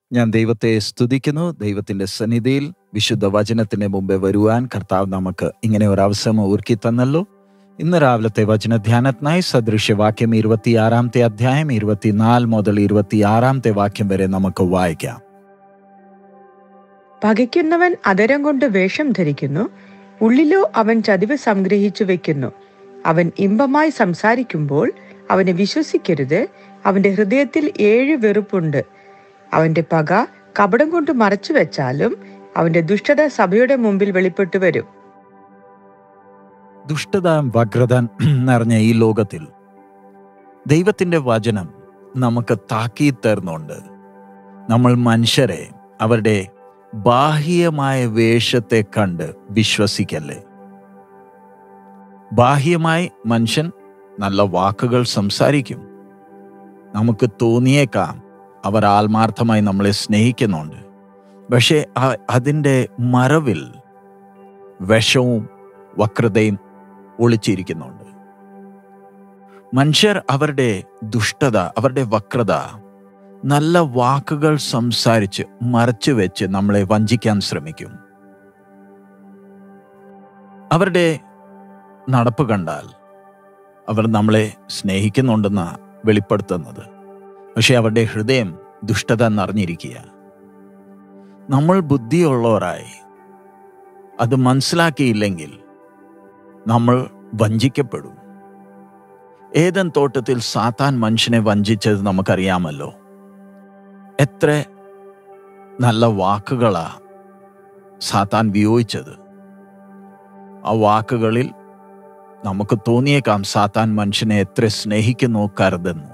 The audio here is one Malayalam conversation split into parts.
ഞാൻ ദൈവത്തെ സ്തുതിക്കുന്നു. ദൈവത്തിൻ്റെ സന്നിധിയിൽ വിശുദ്ധ വചനത്തിന് മുമ്പേ വരുവാൻ കർത്താവ് നമുക്ക് ഇങ്ങനെ ഒരു അവസരം ഒരുക്കി തന്നല്ലോ. ഇന്ന് രാവിലത്തെ വചനധ്യാനത്തിനായി സദൃശ്യവാക്യം 26 അധ്യായം 24 മുതൽ 26 വാക്യം വരെ നമുക്ക് വായിക്കാം. പകയ്ക്കുന്നവൻ അധരം കൊണ്ട് വേഷം ധരിക്കുന്നു, ഉള്ളിലോ അവൻ ചതിവ് സംഗ്രഹിച്ചു വെക്കുന്നു. അവൻ ഇമ്പമായി സംസാരിക്കുമ്പോൾ അവനെ വിശ്വസിക്കരുത്. അവന്റെ ഹൃദയത്തിൽ 7 വെറുപ്പുണ്ട്. അവന്റെ പക കപടം കൊണ്ട് മറച്ചു വെച്ചാലും അവന്റെ ദുഷ്ടത സഭയുടെ മുമ്പിൽ വെളിപ്പെട്ടു വരും. ദുഷ്ടത വക്രത നിറഞ്ഞ ഈ ലോകത്തിൽ ദൈവത്തിൻ്റെ വചനം നമുക്ക് താക്കീത് തരുന്നുണ്ട്. നമ്മൾ മനുഷ്യരെ അവരുടെ ബാഹ്യമായ വേഷത്തെ കണ്ട് വിശ്വസിക്കല്ലേ. ബാഹ്യമായി മനുഷ്യൻ നല്ല വാക്കുകൾ സംസാരിക്കും. നമുക്ക് തോന്നിയേക്കാം അവർ ആത്മാർത്ഥമായി നമ്മളെ സ്നേഹിക്കുന്നുണ്ട്. പക്ഷേ അതിൻ്റെ മറവിൽ വിഷവും വക്രതയും ഒളിച്ചിരിക്കുന്നുണ്ട്. മനുഷ്യർ അവരുടെ ദുഷ്ടത, അവരുടെ വക്രത നല്ല വാക്കുകൾ സംസാരിച്ച് മറച്ചു വെച്ച് നമ്മളെ വഞ്ചിക്കാൻ ശ്രമിക്കും. അവരുടെ നടപ്പ് കണ്ടാൽ അവർ നമ്മളെ സ്നേഹിക്കുന്നുണ്ടെന്ന വെളിപ്പെടുത്തുന്നത്. പക്ഷെ അവരുടെ ഹൃദയം ദുഷ്ടത നിറഞ്ഞിരിക്കുക. നമ്മൾ ബുദ്ധിയുള്ളവരായി അത് മനസ്സിലാക്കിയില്ലെങ്കിൽ നമ്മൾ വഞ്ചിക്കപ്പെടും. ഏദൻ തോട്ടത്തിൽ സാത്താൻ മനുഷ്യനെ വഞ്ചിച്ചത് നമുക്കറിയാമല്ലോ. എത്ര നല്ല വാക്കുകളാ സാത്താൻ ഉപയോഗിച്ചത്. ആ വാക്കുകളിൽ നമുക്ക് തോന്നിയേക്കാം സാത്താൻ മനുഷ്യനെ എത്ര സ്നേഹിക്കുന്നു, കരുതുന്നു.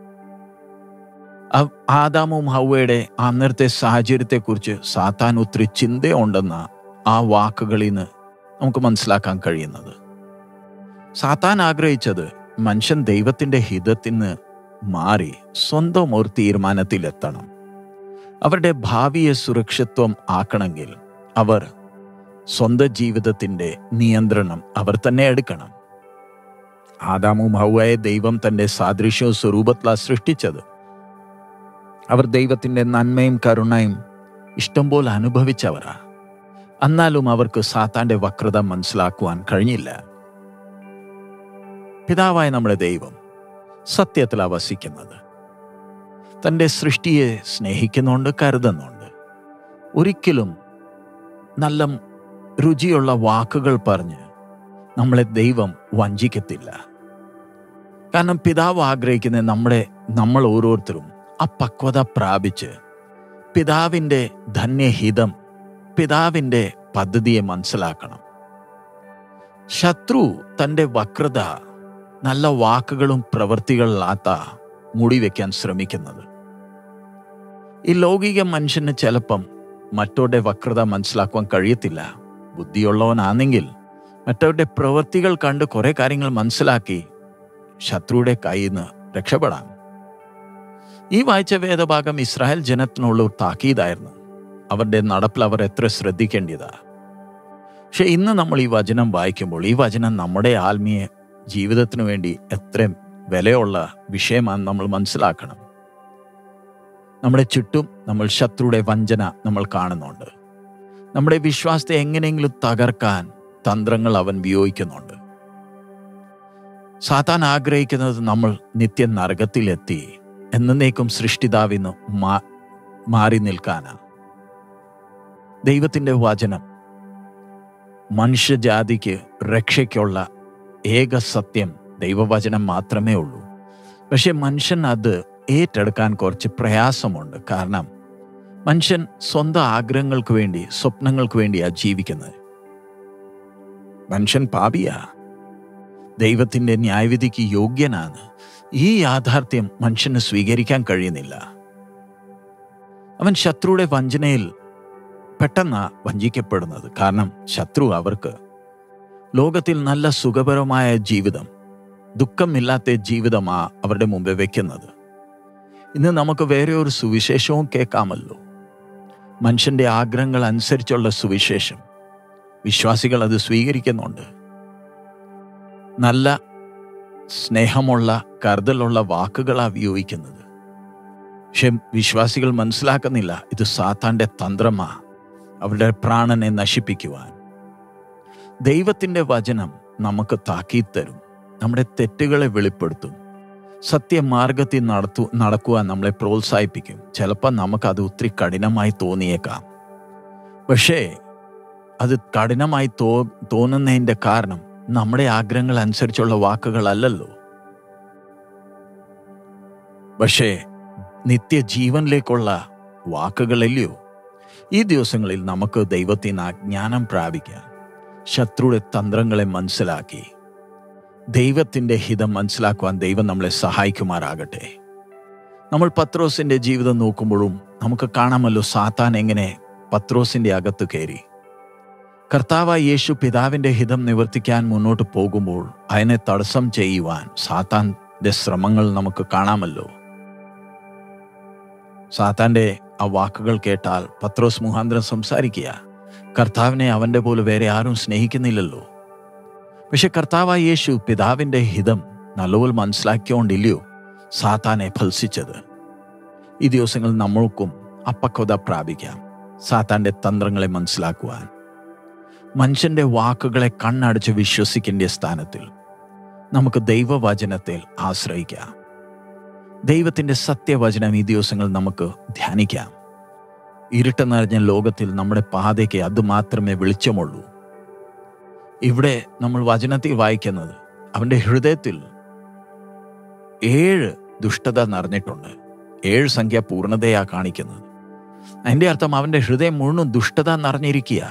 ആദാമും ഹവ്വയുടെ അന്നത്തെ സാഹചര്യത്തെക്കുറിച്ച് സാത്താൻ ഒത്തിരി ചിന്തയുണ്ടെന്ന ആ വാക്കുകളിൽ നിന്ന് നമുക്ക് മനസ്സിലാക്കാൻ കഴിയുന്നത്. സാത്താൻ ആഗ്രഹിച്ചത് മനുഷ്യൻ ദൈവത്തിൻ്റെ ഹിതത്തിന് മാറി സ്വന്തം ഒരു തീരുമാനത്തിലെത്തണം. അവരുടെ ഭാവിയെ സുരക്ഷിത്വം ആക്കണമെങ്കിൽ അവർ സ്വന്തം ജീവിതത്തിൻ്റെ നിയന്ത്രണം അവർ തന്നെ എടുക്കണം. ആദാമും ഹവ്വയെ ദൈവം തൻ്റെ സാദൃശ്യവും സ്വരൂപത്തിലാണ് സൃഷ്ടിച്ചത്. അവർ ദൈവത്തിൻ്റെ നന്മയും കരുണയും ഇഷ്ടംപോലെ അനുഭവിച്ചവരാ. എന്നാലും അവർക്ക് സാത്താൻ്റെ വക്രത മനസ്സിലാക്കുവാൻ കഴിഞ്ഞില്ല. പിതാവായ നമ്മുടെ ദൈവം സത്യത്തിലാണ് വസിക്കുന്നത്. തൻ്റെ സൃഷ്ടിയെ സ്നേഹിക്കുന്നുണ്ട്, കരുതുന്നുണ്ട്. ഒരിക്കലും നല്ല രുചിയുള്ള വാക്കുകൾ പറഞ്ഞ് നമ്മളെ ദൈവം വഞ്ചിക്കത്തില്ല. കാരണം പിതാവ് ആഗ്രഹിക്കുന്ന നമ്മൾ ഓരോരുത്തരും ആ പക്വത പ്രാപിച്ച് പിതാവിൻ്റെ ധന്യഹിതം, പിതാവിൻ്റെ പദ്ധതിയെ മനസ്സിലാക്കണം. ശത്രു തൻ്റെ വക്രത നല്ല വാക്കുകളും പ്രവൃത്തികളിലാത്ത മൂടി വയ്ക്കാൻ ശ്രമിക്കുന്നത്. ഈ ലൗകിക മനുഷ്യന് ചിലപ്പം മറ്റവരുടെ വക്രത മനസ്സിലാക്കുവാൻ കഴിയത്തില്ല. ബുദ്ധിയുള്ളവനാണെങ്കിൽ മറ്റവരുടെ പ്രവൃത്തികൾ കണ്ട് കുറെ കാര്യങ്ങൾ മനസ്സിലാക്കി ശത്രുയുടെ കയ്യിൽ നിന്ന് രക്ഷപ്പെടാം. ഈ വായിച്ച വേദഭാഗം ഇസ്രായേൽ ജനത്തിനുള്ള ഒരു താക്കീതായിരുന്നു. അവരുടെ നടപ്പിൽ അവർ എത്ര ശ്രദ്ധിക്കേണ്ടതാ. പക്ഷെ ഇന്ന് നമ്മൾ ഈ വചനം വായിക്കുമ്പോൾ ഈ വചനം നമ്മുടെ ആത്മീയ ജീവിതത്തിനു വേണ്ടി എത്ര വിലയുള്ള വിഷയമാണെന്ന് നമ്മൾ മനസ്സിലാക്കണം. നമ്മുടെ ചുറ്റും നമ്മൾ ശത്രുയുടെ വഞ്ചന നമ്മൾ കാണുന്നുണ്ട്. നമ്മുടെ വിശ്വാസത്തെ എങ്ങനെയെങ്കിലും തകർക്കാൻ തന്ത്രങ്ങൾ അവൻ ഉപയോഗിക്കുന്നുണ്ട്. സാത്താൻ ആഗ്രഹിക്കുന്നത് നമ്മൾ നിത്യ നരകത്തിലെത്തി എന്നേക്കും സൃഷ്ടിതാവിന്ന് മാറി നിൽക്കാനാ. ദൈവത്തിൻ്റെ വചനം മനുഷ്യജാതിക്ക് രക്ഷയ്ക്കുള്ള ഏക സത്യം ദൈവവചനം മാത്രമേ ഉള്ളൂ. പക്ഷെ മനുഷ്യൻ അത് ഏറ്റെടുക്കാൻ കുറച്ച് പ്രയാസമുണ്ട്. കാരണം മനുഷ്യൻ സ്വന്തം ആഗ്രഹങ്ങൾക്ക് വേണ്ടി, സ്വപ്നങ്ങൾക്ക് വേണ്ടിയാണ് ജീവിക്കുന്നത്. മനുഷ്യൻ പാപിയാ, ദൈവത്തിൻ്റെ ന്യായവിധിക്ക് യോഗ്യനാണ്. ഈ യാഥാർത്ഥ്യം മനുഷ്യന് സ്വീകരിക്കാൻ കഴിയുന്നില്ല. അവൻ ശത്രുയുടെ വഞ്ചനയിൽ പെട്ടെന്ന് വഞ്ചിക്കപ്പെടുന്നത്. കാരണം ശത്രു അവർക്ക് ലോകത്തിൽ നല്ല സുഖപരമായ ജീവിതം, ദുഃഖമില്ലാത്ത ജീവിതമാ അവരുടെ മുമ്പേ വെക്കുന്നത്. ഇന്ന് നമുക്ക് വേറെ ഒരു സുവിശേഷവും കേൾക്കാമല്ലോ. മനുഷ്യൻ്റെ ആഗ്രഹങ്ങൾ അനുസരിച്ചുള്ള സുവിശേഷം. വിശ്വാസികൾ അത് സ്വീകരിക്കുന്നുണ്ട്. നല്ല സ്നേഹമുള്ള കരുതലുള്ള വാക്കുകളാണ് ഉപയോഗിക്കുന്നത്. പക്ഷെ വിശ്വാസികൾ മനസ്സിലാക്കുന്നില്ല, ഇത് സാത്താൻ്റെ തന്ത്രമാ, അവരുടെ പ്രാണനെ നശിപ്പിക്കുവാൻ. ദൈവത്തിൻ്റെ വചനം നമുക്ക് താക്കീത് തരും, നമ്മുടെ തെറ്റുകളെ വെളിപ്പെടുത്തും, സത്യമാർഗത്തിൽ നടക്കുവാൻ നമ്മളെ പ്രോത്സാഹിപ്പിക്കും. ചിലപ്പോൾ നമുക്കത് ഒത്തിരി കഠിനമായി തോന്നിയേക്കാം. പക്ഷേ അത് കഠിനമായി തോന്നുന്നതിൻ്റെ കാരണം നമ്മുടെ ആഗ്രഹങ്ങൾ അനുസരിച്ചുള്ള വാക്കുകളല്ലല്ലോ, പക്ഷേ നിത്യജീവനിലേക്കുള്ള വാക്കുകളല്ലയോ. ഈ ദിവസങ്ങളിൽ നമുക്ക് ദൈവത്തിൽ നിന്ന് ജ്ഞാനം പ്രാപിക്കാൻ, ശത്രുയുടെ തന്ത്രങ്ങളെ മനസ്സിലാക്കി ദൈവത്തിൻ്റെ ഹിതം മനസ്സിലാക്കുവാൻ ദൈവം നമ്മളെ സഹായിക്കുമാറാകട്ടെ. നമ്മൾ പത്രോസിൻ്റെ ജീവിതം നോക്കുമ്പോഴും നമുക്ക് കാണാമല്ലോ സാത്താൻ എങ്ങനെ പത്രോസിൻ്റെ അകത്ത് കയറി. കർത്താവായ യേശു പിതാവിൻ്റെ ഹിതം നിവർത്തിക്കാൻ മുന്നോട്ട് പോകുമ്പോൾ അതിനെ തടസ്സം ചെയ്യുവാൻ സാത്താൻ്റെ ശ്രമങ്ങൾ നമുക്ക് കാണാമല്ലോ. സാത്താൻ്റെ ആ വാക്കുകൾ കേട്ടാൽ പത്രോസ് മുഖാന്തരം സംസാരിക്കുക, കർത്താവിനെ അവൻ്റെ പോലെ വേറെ ആരും സ്നേഹിക്കുന്നില്ലല്ലോ. പക്ഷെ കർത്താവായ യേശു പിതാവിൻ്റെ ഹിതം നല്ലപോലെ മനസ്സിലാക്കിയോണ്ടില്ലയോ സാത്താനെ ഫൽസിച്ചത്. ഈ ദിവസങ്ങളിൽ നമ്മൾക്കും അപ്പക്വത പ്രാപിക്കാം, സാത്താൻ്റെ തന്ത്രങ്ങളെ മനസ്സിലാക്കുവാൻ. മനുഷ്യൻ്റെ വാക്കുകളെ കണ്ണടച്ച് വിശ്വസിക്കേണ്ട സ്ഥാനത്തിൽ നമുക്ക് ദൈവവചനത്തിൽ ആശ്രയിക്കാം. ദൈവത്തിൻ്റെ സത്യവചനം ഈ ദിവസങ്ങൾ നമുക്ക് ധ്യാനിക്കാം. ഇരുട്ട് നിറഞ്ഞ ലോകത്തിൽ നമ്മുടെ പാതയ്ക്ക് അതുമാത്രമേ വെളിച്ചമുള്ളൂ. ഇവിടെ നമ്മൾ വചനത്തിൽ വായിക്കുന്നത് അവൻ്റെ ഹൃദയത്തിൽ 7 ദുഷ്ടത നിറഞ്ഞിട്ടുണ്ട്. 7 സംഖ്യ പൂർണ്ണതയാ കാണിക്കുന്നത്. അതിൻ്റെ അർത്ഥം അവൻ്റെ ഹൃദയം മുഴുവൻ ദുഷ്ടത നിറഞ്ഞിരിക്കുക.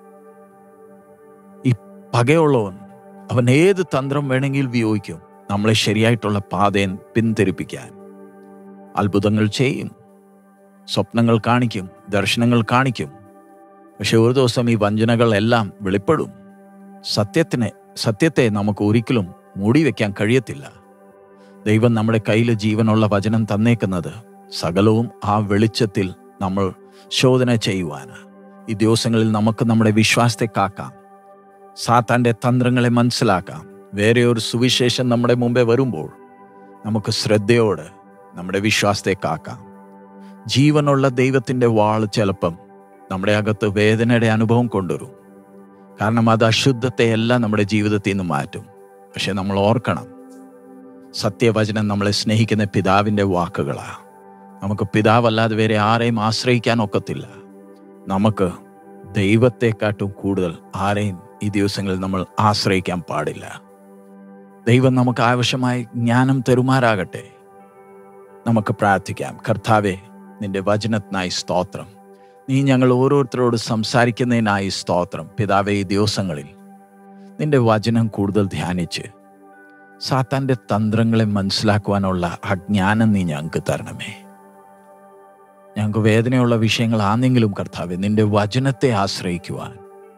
ഈ പകയുള്ളവൻ അവൻ ഏത് തന്ത്രം വേണമെങ്കിൽ ഉപയോഗിക്കും നമ്മളെ ശരിയായിട്ടുള്ള പാതയെ പിന്തിരിപ്പിക്കാൻ. അത്ഭുതങ്ങൾ ചെയ്യും, സ്വപ്നങ്ങൾ കാണിക്കും, ദർശനങ്ങൾ കാണിക്കും. പക്ഷെ ഒരു ദിവസം ഈ വഞ്ചനകളെല്ലാം വെളിപ്പെടും. സത്യത്തെ നമുക്ക് ഒരിക്കലും മൂടി വയ്ക്കാൻ കഴിയത്തില്ല. ദൈവം നമ്മുടെ കയ്യിൽ ജീവനുള്ള വചനം തന്നേക്കുന്നത് സകലവും ആ വെളിച്ചത്തിൽ നമ്മൾ ശോധന ചെയ്യുവാന്. ഈ ദിവസങ്ങളിൽ നമുക്ക് നമ്മുടെ വിശ്വാസത്തെ കാക്കാം, സാത്താൻ്റെ തന്ത്രങ്ങളെ മനസ്സിലാക്കാം. വേറെ ഒരു സുവിശേഷം നമ്മുടെ മുമ്പേ വരുമ്പോൾ നമുക്ക് ശ്രദ്ധയോടെ നമ്മുടെ വിശ്വാസത്തെ കാക്കാം. ജീവനുള്ള ദൈവത്തിൻ്റെ വാൾ ചിലപ്പം നമ്മുടെ അകത്ത് വേദനയുടെ അനുഭവം കൊണ്ടുവരും. കാരണം അത് അശുദ്ധത്തെ എല്ലാം നമ്മുടെ ജീവിതത്തിൽ നിന്ന് മാറ്റും. പക്ഷെ നമ്മൾ ഓർക്കണം, സത്യവചനം നമ്മളെ സ്നേഹിക്കുന്ന പിതാവിൻ്റെ വാക്കുകളാണ്. നമുക്ക് പിതാവല്ലാതെ വേറെ ആരെയും ആശ്രയിക്കാൻ ഒക്കത്തില്ല. നമുക്ക് ദൈവത്തെക്കാട്ടും കൂടുതൽ ആരെയും ഈ ദിവസങ്ങളിൽ നമ്മൾ ആശ്രയിക്കാൻ പാടില്ല. ദൈവം നമുക്ക് ആവശ്യമായ ജ്ഞാനം തരുമാറാകട്ടെ. നമുക്ക് പ്രാർത്ഥിക്കാം. കർത്താവേ, നിന്റെ വചനത്തിനായി സ്തോത്രം. നീ ഞങ്ങൾ ഓരോരുത്തരോട് സംസാരിക്കുന്നതിനായി സ്തോത്രം. പിതാവേ, ഈ ദിവസങ്ങളിൽ നിന്റെ വചനം കൂടുതൽ ധ്യാനിച്ച് സാത്താൻ്റെ തന്ത്രങ്ങളെ മനസ്സിലാക്കുവാനുള്ള ആ ജ്ഞാനം നീ ഞങ്ങൾക്ക് തരണമേ. ഞങ്ങൾക്ക് വേദനയുള്ള വിഷയങ്ങളാണെങ്കിലും കർത്താവേ, നിന്റെ വചനത്തെ ആശ്രയിക്കുവാൻ,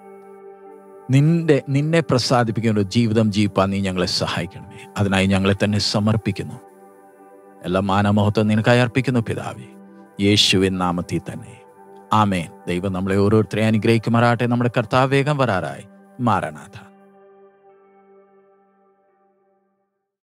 നിന്നെ പ്രസാദിപ്പിക്കുന്ന ഒരു ജീവിതം ജീവിപ്പാൻ നീ ഞങ്ങളെ സഹായിക്കണമേ. അതിനായി ഞങ്ങളെ തന്നെ സമർപ്പിക്കുന്നു. എല്ലാ മാനമഹത്വം നിനക്കായി അർപ്പിക്കുന്നു പിതാവേ, യേശുവിൻ നാമത്തിൽ തന്നെ. ആമേൻ. ദൈവം നമ്മളെ ഓരോരുത്തരെയും അനുഗ്രഹിക്കുമാറാട്ടെ. നമ്മുടെ കർത്താവ് വേഗം വരാറായി. മാറനാഥ.